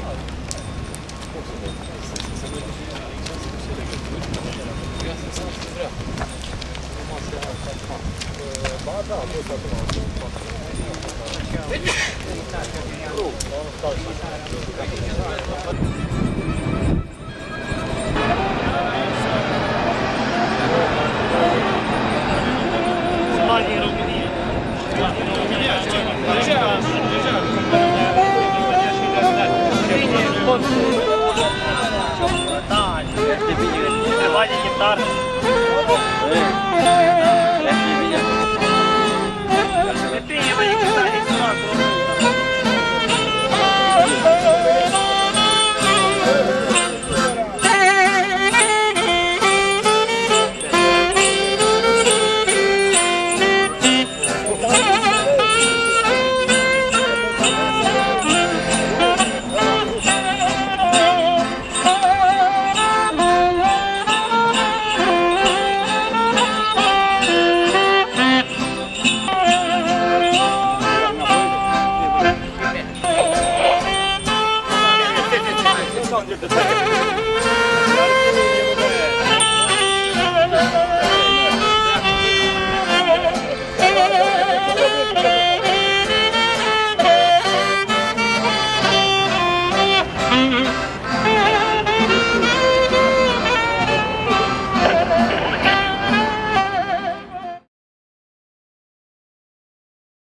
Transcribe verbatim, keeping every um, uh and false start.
Ba da, a fost acum. Spani din România. Deja, deja, bine, pot da, este bine, trebuie de chitară. Este bine. Depinde, băi, cât are să fac acolo. Get the